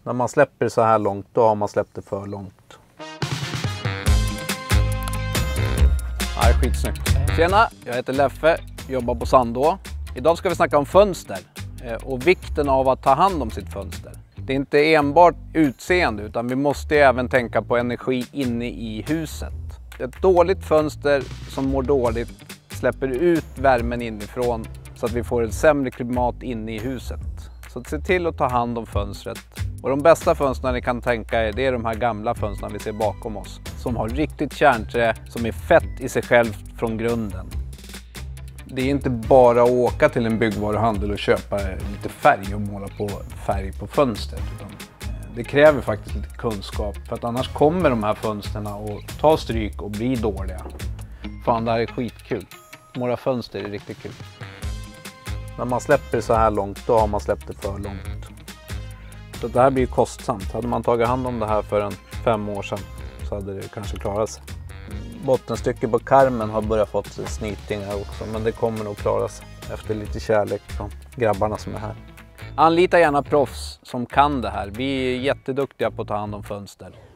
När man släpper så här långt, då har man släppt det för långt. Ja, skitsnyggt. Tjena, jag heter Leffe, jobbar på Sandå. Idag ska vi snacka om fönster och vikten av att ta hand om sitt fönster. Det är inte enbart utseende, utan vi måste även tänka på energi inne i huset. Ett dåligt fönster som mår dåligt släpper ut värmen inifrån så att vi får ett sämre klimat inne i huset. Så se till att ta hand om fönstret. Och de bästa fönstren ni kan tänka er, det är de här gamla fönstren vi ser bakom oss. Som har riktigt kärnträ, som är fett i sig själv från grunden. Det är inte bara att åka till en byggvaruhandel och köpa lite färg och måla på färg på fönstret. Utan det kräver faktiskt lite kunskap, för att annars kommer de här fönstren att ta stryk och bli dåliga. Fan, det här är skitkul. Måla fönster är riktigt kul. När man släpper så här långt, då har man släppt det för långt. Så det här blir kostsamt. Hade man tagit hand om det här för 5 år sedan så hade det kanske klarat sig. Bottenstycket på karmen har börjat fått snytingar också, men det kommer nog klara sig efter lite kärlek från grabbarna som är här. Anlita gärna proffs som kan det här. Vi är jätteduktiga på att ta hand om fönster.